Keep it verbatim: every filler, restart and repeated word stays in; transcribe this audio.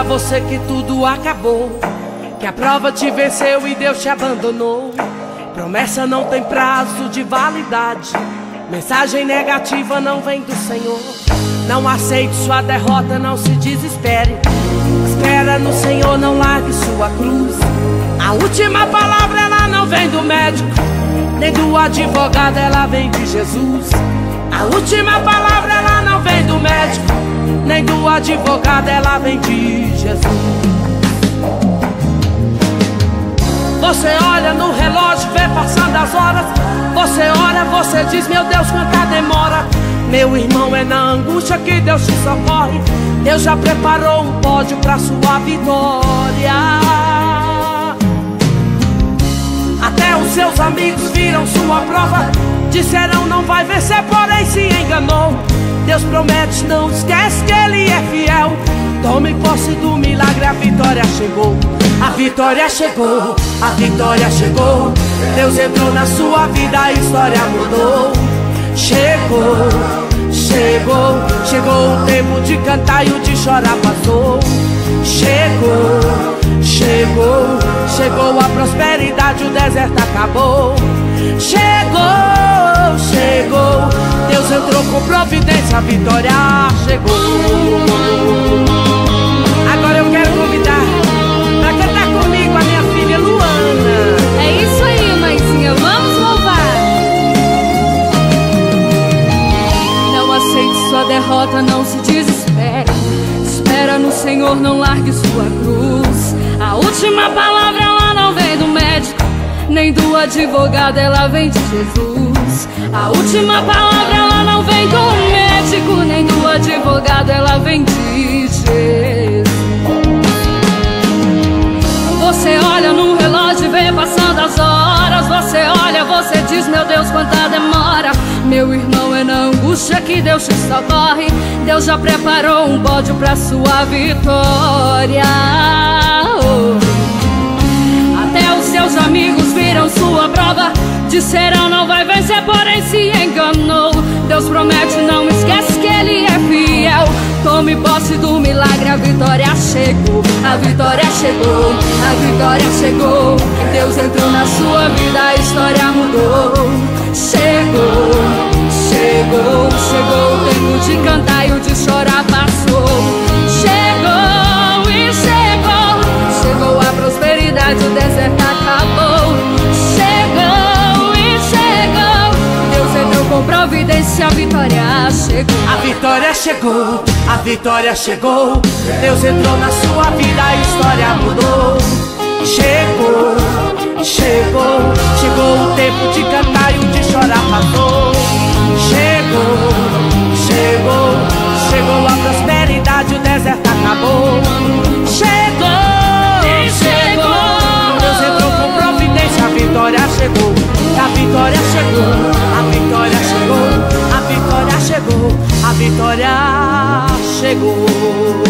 você que tudo acabou, que a prova te venceu e Deus te abandonou. Promessa não tem prazo de validade, mensagem negativa não vem do Senhor. Não aceite sua derrota, não se desespere. Espera no Senhor, não largue sua cruz. A última palavra ela não vem do médico, nem do advogado, ela vem de Jesus. A última palavra ela não vem do médico, nem do advogado, ela vem de Jesus. Você olha no relógio, vê passando as horas. Você ora, você diz, meu Deus, quanta demora. Meu irmão, é na angústia que Deus te socorre. Deus já preparou um pódio pra sua vitória. Até os seus amigos viram sua prova, disseram não vai vencer, porém se enganou. Deus promete, não esquece que Ele é fiel. Tome posse do milagre, a vitória chegou. A vitória chegou, a vitória chegou. Deus entrou na sua vida, a história mudou. Chegou, chegou, chegou o tempo de cantar e o de chorar passou. Chegou, chegou, chegou a prosperidade, o deserto acabou. Chegou, chegou, Deus entrou com providência, a vitória chegou. Agora eu quero convidar pra cantar comigo a minha filha Luana. É isso aí, mãezinha, vamos louvar. Não aceite sua derrota, não se desespere. Espera no Senhor, não largue sua cruz. A última palavra ela não vem do médico, nem do advogado, ela vem de Jesus. A última palavra ela não vem do médico, nem do advogado, ela vem de Jesus. Você olha no relógio e vê passando as horas. Você olha, você diz, meu Deus, quanta demora. Meu irmão, é na angústia que Deus te socorre. Deus já preparou um pódio pra sua vitória. Oh. Até os seus amigos viram sua prova, disseram não vai vencer, porém se enganou. Deus promete, não esquece que Ele é fiel. Tome posse do milagre, a vitória chegou. A vitória chegou, a vitória chegou. Deus entrou na sua vida, a história mudou. Chegou, chegou, chegou o tempo de cantar e o de chorar passou. Chegou e chegou, chegou a prosperidade, o deserto acabou. Chegou e chegou, Deus entrou com providência, a vitória chegou. A vitória chegou, a vitória chegou. Deus entrou na sua vida, a história mudou. Chegou, chegou, chegou o tempo de cantar e o de chorar passou. Chegou, chegou, chegou a prosperidade, o deserto acabou. Chegou, chegou, Deus entrou com providência, a vitória chegou. A vitória chegou, a vitória chegou, a vitória chegou, a vitória chegou.